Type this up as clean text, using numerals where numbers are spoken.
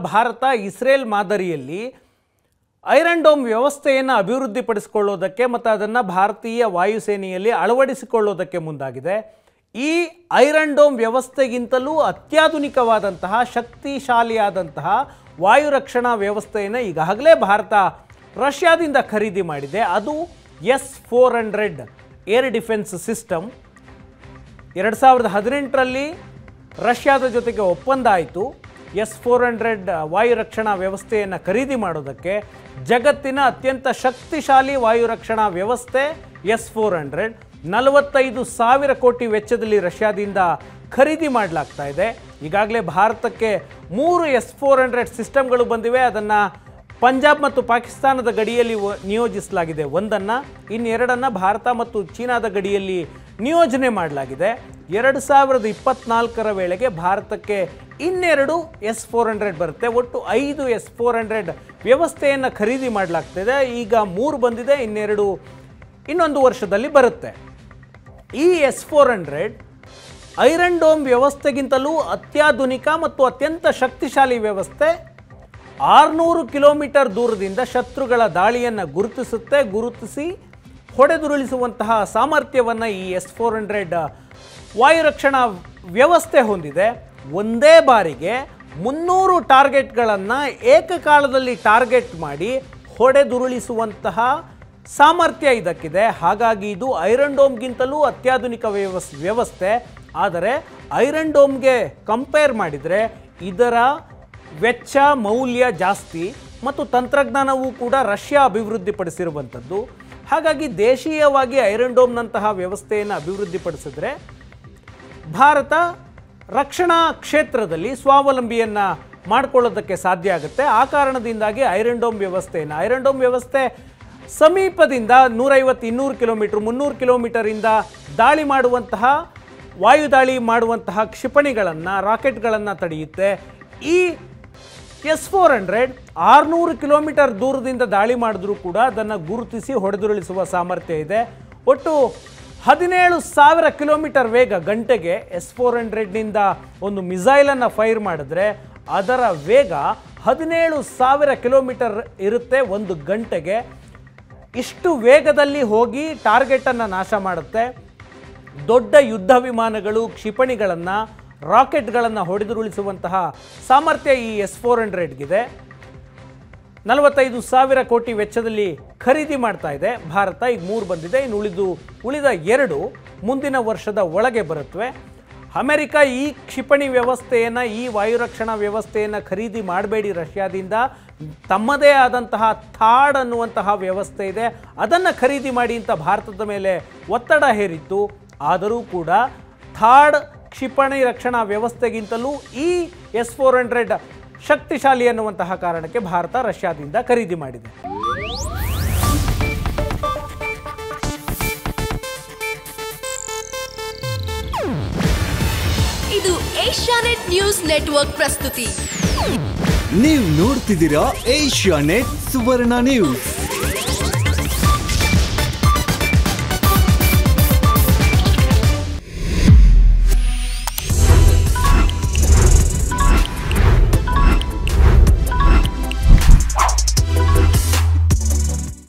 Bharat Israel ಮಾದರಿಯಲ್ಲಿ iron dome ವ್ಯವಸ್ಥೆಯನ್ನು ಅಭಿವೃದ್ಧಿಪಡಿಸಿಕೊಳ್ಳೋದಕ್ಕೆ ಮತ್ತು ಅದನ್ನು ಭಾರತೀಯ ವಾಯುಸೇನೆಯಲ್ಲಿ ಅಳವಡಿಸಿಕೊಳ್ಳೋದಕ್ಕೆ ಮುಂದಾಗಿದೆ. ಈ ಐರನ್ ಡೋಮ್ ವ್ಯವಸ್ಥೆಗಿಂತಲೂ ಅತ್ಯಾಧುನಿಕವಾದಂತಹ ಶಕ್ತಿಶಾಲಿಯಾದಂತಹ ವಾಯು ರಕ್ಷಣಾ ವ್ಯವಸ್ಥೆಯನ್ನು ಈಗಾಗಲೇ ಭಾರತ ರಷ್ಯಾದಿಂದ ಖರೀದಿ ಮಾಡಿದೆ. ಅದು S-400 ಏರ್ ಡಿಫೆನ್ಸ್ ಸಿಸ್ಟಮ್. 2018ರಲ್ಲಿ ರಷ್ಯಾದ ಜೊತೆಗೆ ಒಪ್ಪಂದ ಆಯಿತು. S-400 ವಾಯು ರಕ್ಷಣಾ ವ್ಯವಸ್ಥೆಯನ್ನು ಖರೀದಿ ಮಾಡೋದಕ್ಕೆ. ಜಗತ್ತಿನ ಅತ್ಯಂತ ಶಕ್ತಿಶಾಲಿ ವಾಯು ರಕ್ಷಣಾ ವ್ಯವಸ್ಥೆ S-400 45,000 ಕೋಟಿ ವೆಚ್ಚದಲ್ಲಿ ರಷ್ಯಾದಿಂದ ಖರೀದಿ ಮಾಡಲಾಗ್ತಾ ಇದೆ. ಈಗಾಗಲೇ ಭಾರತಕ್ಕೆ 3 S-400 ಸಿಸ್ಟಮ್ಗಳು ಬಂದಿವೆ. ಅದನ್ನು ಪಂಜಾಬ್ ಮತ್ತು ಪಾಕಿಸ್ತಾನದ ಗಡಿಯಲ್ಲಿ ನಿಯೋಜಿಸಲಾಗಿದೆ ಒಂದನ್ನು, ಇನ್ನೆರಡನ್ನು ಭಾರತ ಮತ್ತು ಚೀನಾದ ಗಡಿಯಲ್ಲಿ ನಿಯೋಜನೆ ಮಾಡಲಾಗಿದೆ. 2024ರ ವೇಳೆಗೆ ಭಾರತಕ್ಕೆ ಇನ್ನೆರಡು S-400 ಬರುತ್ತೆ. ಒಟ್ಟು 5 S-400 ವ್ಯವಸ್ಥೆಯನ್ನು ಖರೀದಿ ಮಾಡಲಾಗ್ತಿದೆ. ಈಗ 3 ಬಂದಿದೆ, ಇನ್ನೊಂದು ವರ್ಷದಲ್ಲಿ ಬರುತ್ತೆ. ಈ S-400 ಐರನ್ ಡೋಮ್ ವ್ಯವಸ್ಥೆಗಿಂತಲೂ ಅತ್ಯಾಧುನಿಕ ಮತ್ತು ಅತ್ಯಂತ ಶಕ್ತಿಶಾಲಿ ವ್ಯವಸ್ಥೆ. 600 ಕಿಲೋಮೀಟರ್ ದೂರದಿಂದ ಶತ್ರುಗಳ ದಾಳಿಯನ್ನು ಗುರುತಿಸಿ ಹೊಡೆದುರುಳಿಸುವಂತಹ ಸಾಮರ್ಥ್ಯವನ್ನು ಈ S-400 ವಾಯು ರಕ್ಷಣಾ ವ್ಯವಸ್ಥೆ ಹೊಂದಿದೆ. ಒಂದೇ ಬಾರಿಗೆ 300 ಟಾರ್ಗೆಟ್ಗಳನ್ನು ಏಕಕಾಲದಲ್ಲಿ ಟಾರ್ಗೆಟ್ ಮಾಡಿ ಹೊಡೆದುರುಳಿಸುವಂತಹ ಸಾಮರ್ಥ್ಯ ಇದಕ್ಕಿದೆ. ಹಾಗಾಗಿ ಇದು ಐರನ್ ಡೋಮ್ಗಿಂತಲೂ ಅತ್ಯಾಧುನಿಕ ವ್ಯವಸ್ಥೆ. ಆದರೆ ಐರನ್ ಡೋಮ್ಗೆ ಕಂಪೇರ್ ಮಾಡಿದರೆ ಇದರ ವೆಚ್ಚ ಮೌಲ್ಯ ಜಾಸ್ತಿ ಮತ್ತು ತಂತ್ರಜ್ಞಾನವೂ ಕೂಡ ರಷ್ಯಾ ಅಭಿವೃದ್ಧಿಪಡಿಸಿರುವಂಥದ್ದು. ಹಾಗಾಗಿ ದೇಶೀಯವಾಗಿ ಐರನ್ ಡೋಮ್ನಂತಹ ವ್ಯವಸ್ಥೆಯನ್ನು ಅಭಿವೃದ್ಧಿಪಡಿಸಿದ್ರೆ ಭಾರತ ರಕ್ಷಣಾ ಕ್ಷೇತ್ರದಲ್ಲಿ ಸ್ವಾವಲಂಬಿಯನ್ನು ಮಾಡಿಕೊಳ್ಳೋದಕ್ಕೆ ಸಾಧ್ಯ ಆಗುತ್ತೆ. ಆ ಕಾರಣದಿಂದಾಗಿ ಐರನ್ ಡೋಮ್ ವ್ಯವಸ್ಥೆ ಸಮೀಪದಿಂದ 150-200 ಕಿಲೋಮೀಟರ್ 300 ಕಿಲೋಮೀಟರಿಂದ ದಾಳಿ ಮಾಡುವಂತಹ ವಾಯುದಾಳಿ ಮಾಡುವಂತಹ ಕ್ಷಿಪಣಿಗಳನ್ನು ರಾಕೆಟ್ಗಳನ್ನು ತಡೆಯುತ್ತೆ. ಈ S-400 600 ಕಿಲೋಮೀಟರ್ ದೂರದಿಂದ ದಾಳಿ ಮಾಡಿದ್ರೂ ಕೂಡ ಅದನ್ನು ಗುರುತಿಸಿ ಹೊಡೆದುರುಳಿಸುವ ಸಾಮರ್ಥ್ಯ ಇದೆ. ಒಟ್ಟು 17,000 ಕಿಲೋಮೀಟರ್ ವೇಗ ಗಂಟೆಗೆ S-400ನಿಂದ ಒಂದು ಮಿಸೈಲನ್ನು ಫೈರ್ ಮಾಡಿದ್ರೆ ಅದರ ವೇಗ 17,000 ಕಿಲೋಮೀಟರ್ ಇರುತ್ತೆ ಒಂದು ಗಂಟೆಗೆ. ಇಷ್ಟು ವೇಗದಲ್ಲಿ ಹೋಗಿ ಟಾರ್ಗೆಟನ್ನು ನಾಶ ಮಾಡುತ್ತೆ. ದೊಡ್ಡ ಯುದ್ಧ ವಿಮಾನಗಳು, ಕ್ಷಿಪಣಿಗಳನ್ನು, ರಾಕೆಟ್ಗಳನ್ನು ಹೊಡೆದುರುಳಿಸುವಂತಹ ಸಾಮರ್ಥ್ಯ ಈ S-400ಗಿದೆ. 45,000 ಕೋಟಿ ವೆಚ್ಚದಲ್ಲಿ ಖರೀದಿ ಮಾಡ್ತಾ ಇದೆ ಭಾರತ. ಈಗ 3 ಬಂದಿದೆ, ಇನ್ನು ಉಳಿದ 2 ಮುಂದಿನ ವರ್ಷದ ಒಳಗೆ ಬರುತ್ತವೆ. ಅಮೆರಿಕ ಈ ಕ್ಷಿಪಣಿ ವ್ಯವಸ್ಥೆಯನ್ನು, ಈ ವಾಯು ರಕ್ಷಣಾ ವ್ಯವಸ್ಥೆಯನ್ನು ಖರೀದಿ ಮಾಡಬೇಡಿ ರಷ್ಯಾದಿಂದ, ತಮ್ಮದೇ ಆದಂತಹ ಥಾಡ್ ಅನ್ನುವಂತಹ ವ್ಯವಸ್ಥೆ ಇದೆ, ಅದನ್ನು ಖರೀದಿ ಮಾಡಿ ಅಂತ ಭಾರತದ ಮೇಲೆ ಒತ್ತಡ ಹೇರಿತ್ತು. ಆದರೂ ಕೂಡ ಥಾಡ್ ಕ್ಷಿಪಣಿ ರಕ್ಷಣಾ ವ್ಯವಸ್ಥೆಗಿಂತಲೂ ಈ S-400 ಶಕ್ತಿಶಾಲಿ ಅನ್ನುವಂತಹ ಕಾರಣಕ್ಕೆ ಭಾರತ ರಷ್ಯಾದಿಂದ ಖರೀದಿ ಮಾಡಿದೆ. ಇದು ಏಷ್ಯಾನೆಟ್ ನ್ಯೂಸ್ ನೆಟ್ವರ್ಕ್ ಪ್ರಸ್ತುತಿ. ನೀವು ನೋಡ್ತಿದ್ದೀರಾ ಏಷ್ಯಾನೆಟ್ ಸುವರ್ಣ ನ್ಯೂಸ್.